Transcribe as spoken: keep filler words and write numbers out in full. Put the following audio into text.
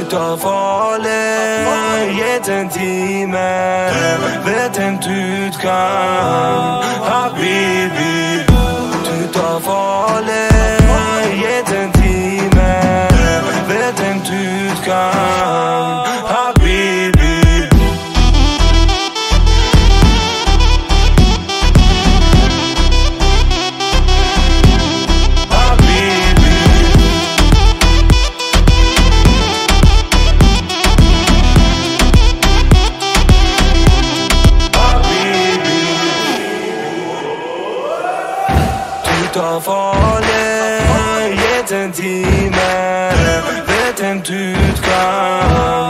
tar farlig, gitt en time. Vet en du kan, habibi. Du tar farlig, gitt en time. Vet en du kan, habibi. Du tar farlig, gitt en time. Vet en du kan